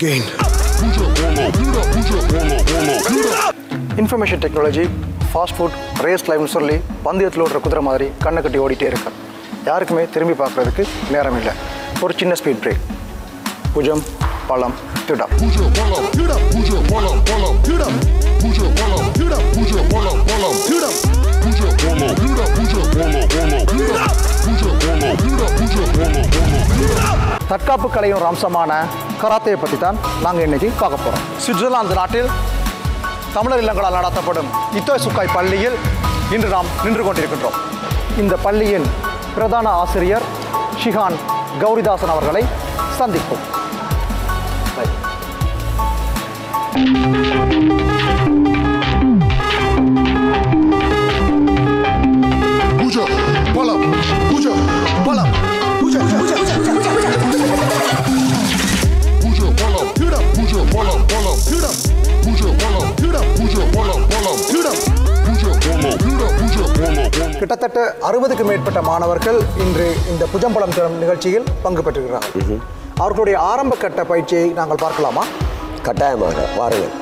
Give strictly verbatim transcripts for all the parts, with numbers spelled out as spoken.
again. Information technology, fast food, race life சொல்லி பந்தயத்தில் ஓடுற குதிரை மாதிரி கண்ணை கட்டி ஓடிட்டே இருக்கேன். யாருக்குமே திரும்பி பார்க்கறதுக்கு நேரம் இல்லை. ஒரு சின்ன ஸ்பீட் பிரேக். புஜம் பழம் திடம். தற்காப்பு கலையும் ரம்சமான கராத்தேயை பற்றி தான் நாங்கள் இன்னைக்கு பார்க்க போகிறோம். சுவிட்சர்லாந்து நாட்டில் தமிழர் இல்லங்களால் நடத்தப்படும் இத்தோய் சுக்காய் பள்ளியில் இன்று நாம் நின்று கொண்டிருக்கின்றோம். இந்த பள்ளியின் பிரதான ஆசிரியர் ஷிஹான் கௌரிதாசன் அவர்களை சந்திப்போம். கிட்டத்தட்ட அறுபதுக்கு மேற்பட்ட மாணவர்கள் இன்று இந்த புஜம்பலம் தினம் நிகழ்ச்சியில் பங்கு பெற்றிருக்கிறார்கள். அவர்களுடைய ஆரம்ப கட்ட பயிற்சியை நாங்கள் பார்க்கலாமா? கட்டாயமாக வாருங்கள்.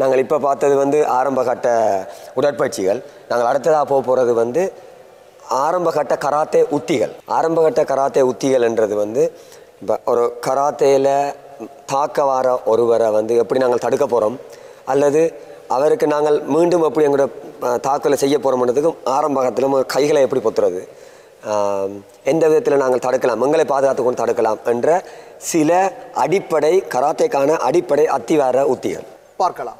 நாங்கள் இப்போ பார்த்தது வந்து ஆரம்பகட்ட உடற்பயிற்சிகள். நாங்கள் அடுத்ததாக போக போகிறது வந்து ஆரம்பகட்ட கராத்தே உத்திகள். ஆரம்பகட்ட கராத்தே உத்திகள்ன்றது வந்து இப்போ ஒரு கராத்தேயில் தாக்க வர ஒருவரை வந்து எப்படி நாங்கள் தடுக்க போகிறோம், அல்லது அவருக்கு நாங்கள் மீண்டும் எப்படி எங்களோட தாக்கலை செய்ய போகிறோம்ன்றதுக்கும் ஆரம்பகத்திலும் கைகளை எப்படி பொத்துறது, எந்த விதத்தில் நாங்கள் தடுக்கலாம், எங்களை பாதுகாத்து கொண்டு தடுக்கலாம் என்ற சில அடிப்படை கராத்தேக்கான அடிப்படை அத்திவார உத்திகள் பார்க்கலாம்.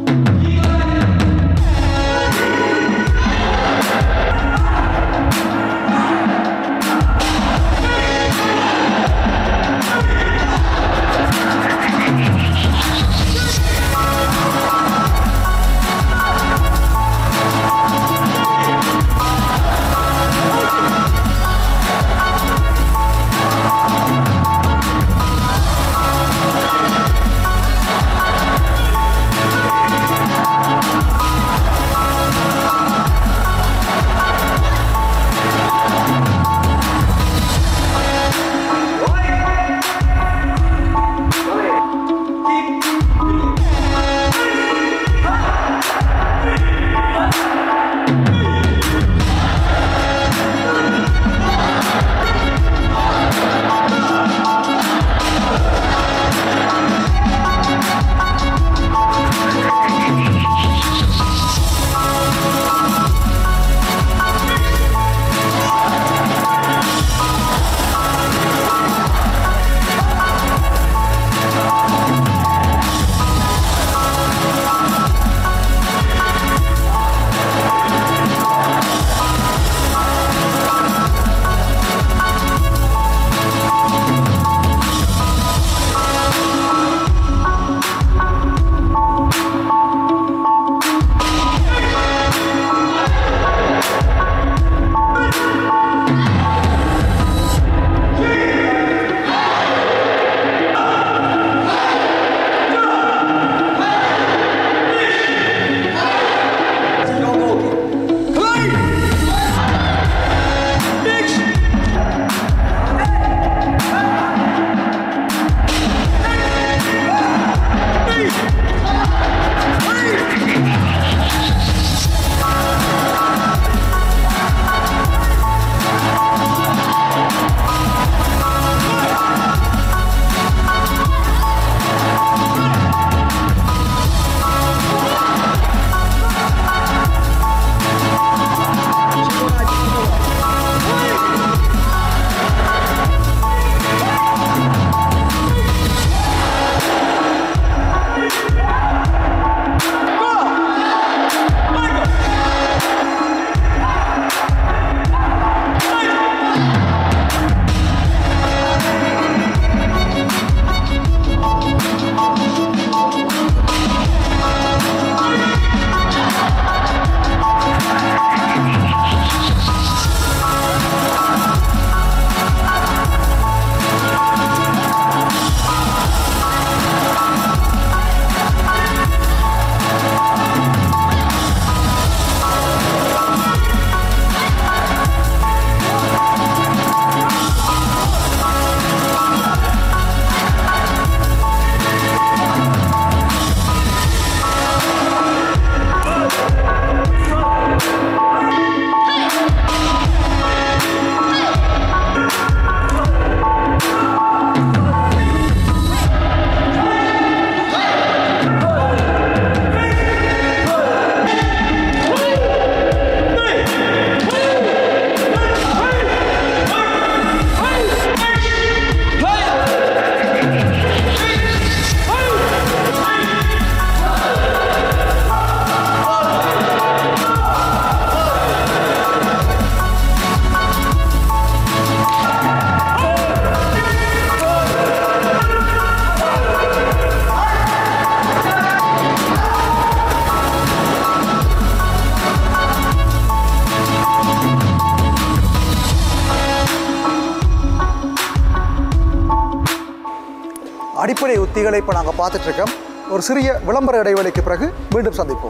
அடிப்படை உத்திகளை இப்போ நாங்கள் பார்த்துட்டு இருக்கோம். ஒரு சிறிய விளம்பர இடைவெளிக்கு பிறகு மீண்டும் சந்திப்போம்.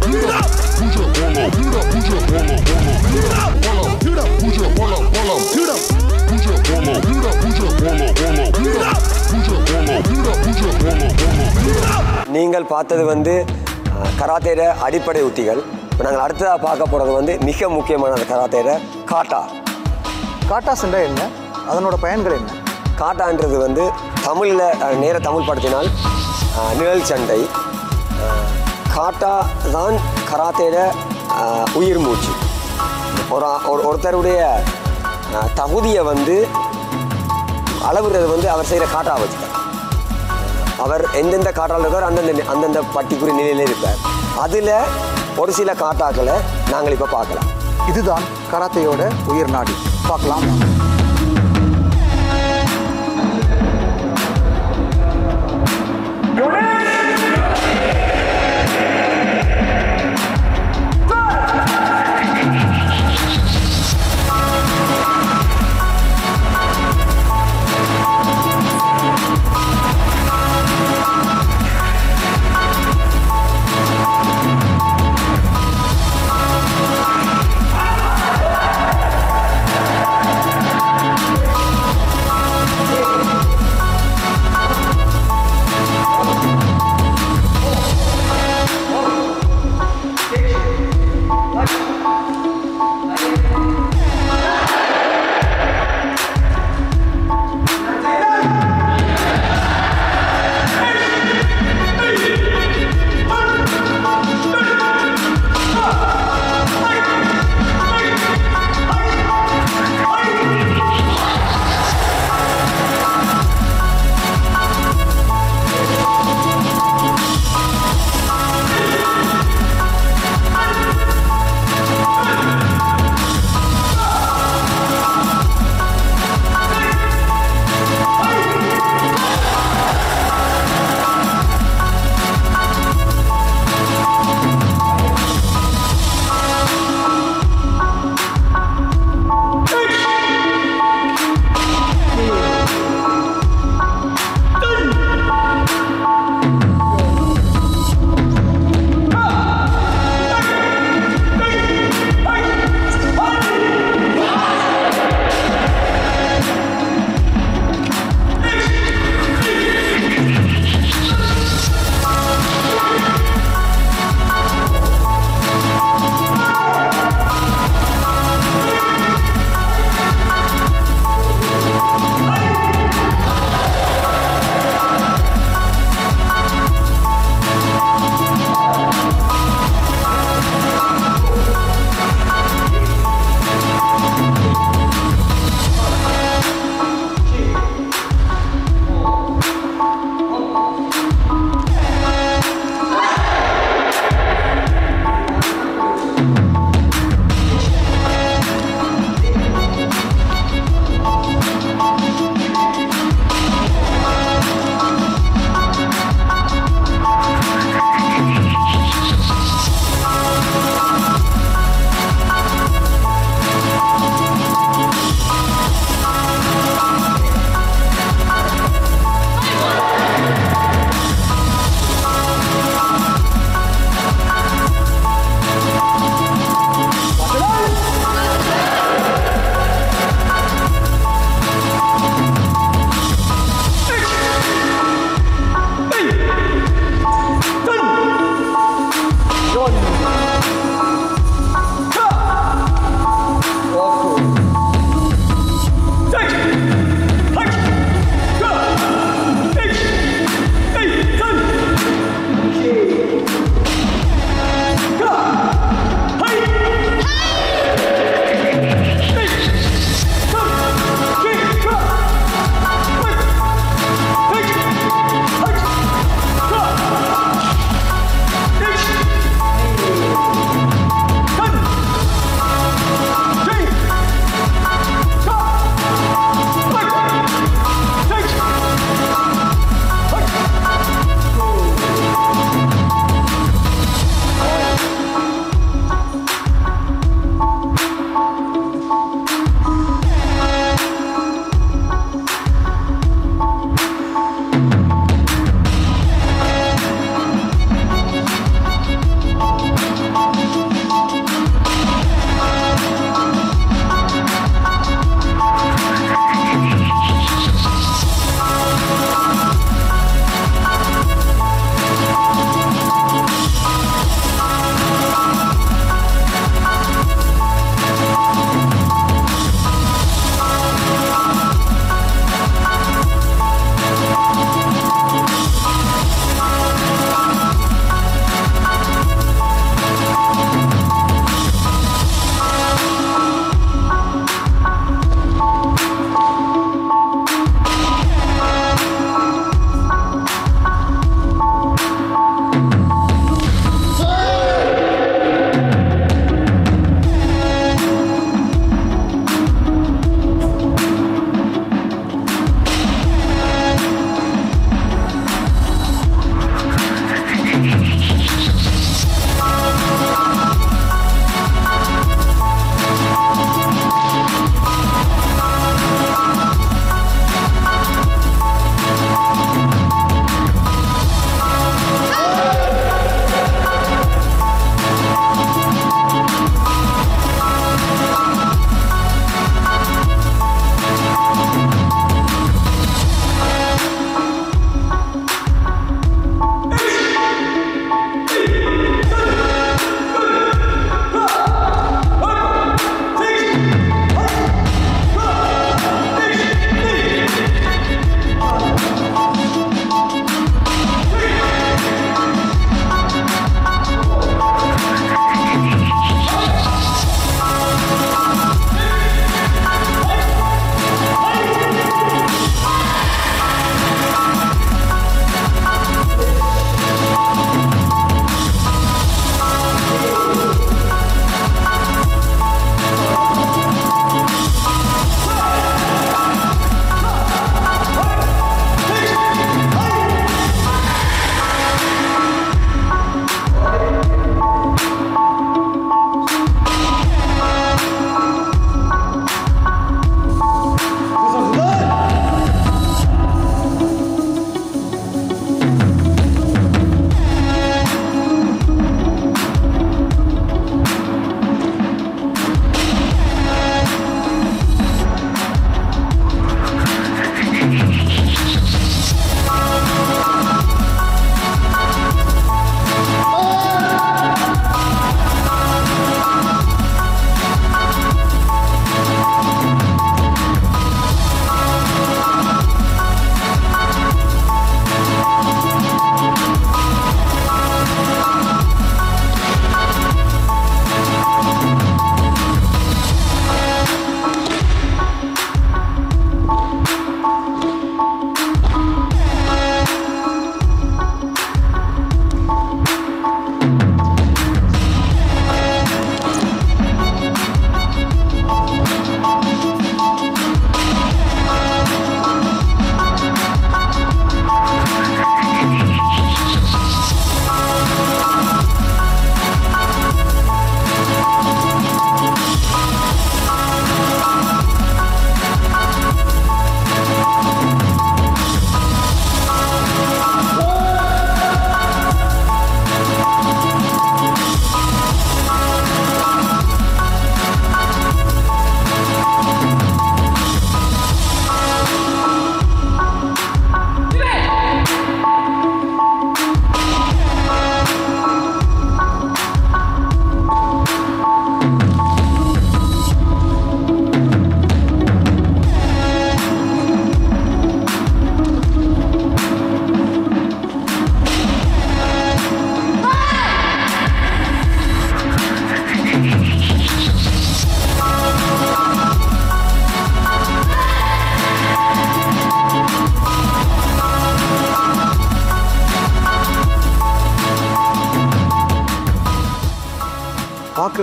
Puja, நீங்கள் பார்த்தது வந்து கராத்தேட அடிப்படை உத்திகள். இப்போ நாங்கள் அடுத்ததாக பார்க்க போகிறது வந்து மிக முக்கியமான அந்த கராத்தேட காட்டா. காட்டா சென்றா என்ன, அதனோட பயன்கள் என்ன? காட்டான்றது வந்து தமிழில் நேர தமிழ் படுத்தினால் நிழல் சண்டை. காட்டா தான் கராத்தேட உயிர் மூச்சு. ஒரு ஒருத்தருடைய தகுதியை வந்து அளவுறது வந்து அவர் செய்கிற காட்டா வச்சுட்டார். அவர் எந்தெந்த காட்டால் இருக்கார் அந்தந்த அந்தந்த பட்டிக்குரிய நிலையில் இருப்பார். அதில் ஒரு சில காட்டாக்களை நாங்கள் இப்போ பார்க்கலாம். இதுதான் கராத்தையோட உயிர் நாடி. பார்க்கலாம்.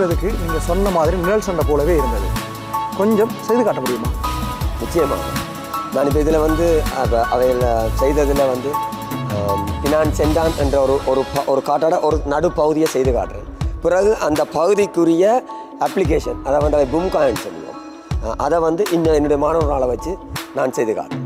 பார்க்குறதுக்கு நீங்கள் சொன்ன மாதிரி நிழல் சண்டை போலவே இருந்தது. கொஞ்சம் செய்து காட்ட முடியுமா? நிச்சயமாக. நான் இப்போ இதில் வந்து அவையில் செய்ததில் வந்து நான் சென்றான் என்ற ஒரு ஒரு ஒரு காட்டோட ஒரு நடுப்பகுதியை செய்து காட்டுறேன். பிறகு அந்த பகுதிக்குரிய அப்ளிகேஷன் அதை வந்து அதை பூம் காயின் சொல்லுவோம். அதை வந்து இன்னும் என்னுடைய மாணவர்களை வச்சு நான் செய்து காட்டுறேன்.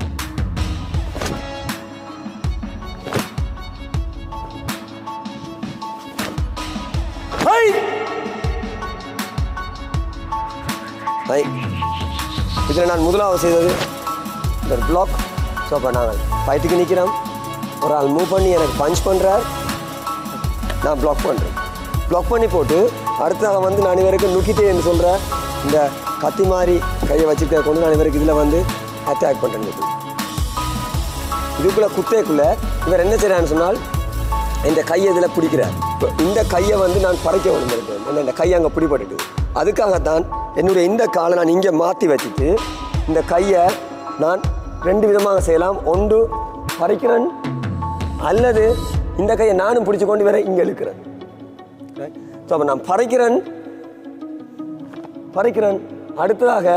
இதில் நான் முதலாவது செய்தது இந்த பிளாக். ஸோ அப்போ நாங்கள் ஃபைட்டுக்கு நிற்கிறோம், ஒரு ஆள் மூவ் பண்ணி எனக்கு பஞ்ச் பண்ணுறார், நான் பிளாக் பண்ணுறேன். பிளாக் பண்ணி போட்டு அடுத்ததாக வந்து நான் இவருக்கு நுக்கிட்டேன்னு சொல்கிற இந்த கத்தி மாதிரி கையை வச்சுக்க கொண்டு நான் இவருக்கு இதில் வந்து அட்டாக் பண்ணுறேன். இதுக்குள்ளே குத்தைக்குள்ளே இவர் என்ன செய்கிறான்னு சொன்னால் இந்த கையை இதில் பிடிக்கிறார். இப்போ இந்த கையை வந்து நான் பறைக்க விழுந்திருக்கேன். ஏன்னா இந்த கையை அங்கே பிடிபட்டுட்டு அதுக்காகத்தான் என்னுடைய இந்த காலை நான் இங்கே மாற்றி வச்சுட்டு இந்த கையை நான் ரெண்டு விதமாக செய்யலாம். ஒன்று பறிக்கிறேன், அல்லது இந்த கையை நானும் பிடிச்சி கொண்டு வர இங்கே இழுக்கிறேன். ஸோ அப்போ நான் பறிக்கிறேன் பறிக்கிறேன் அடுத்ததாக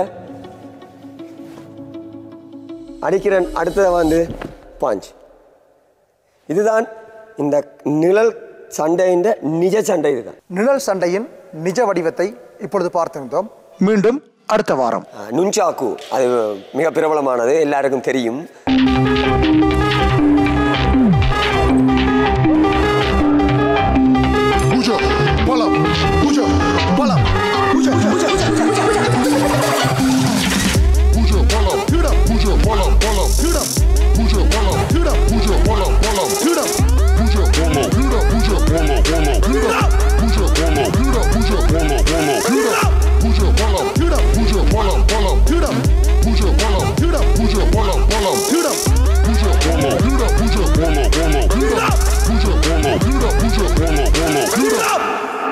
அடிக்கிறேன், அடுத்ததாக வந்து பாஞ்ச். இதுதான் இந்த நிழல் சண்டையின் நிஜ சண்டை. இதுதான் நிழல் சண்டையின் நிஜ வடிவத்தை இப்பொழுது பார்த்திருந்தோம். மீண்டும் அடுத்த வாரம். நுஞ்சாக்கு அது மிக பிரபலமானது, எல்லாருக்கும் தெரியும்.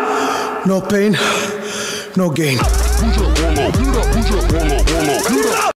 No pain, no gain.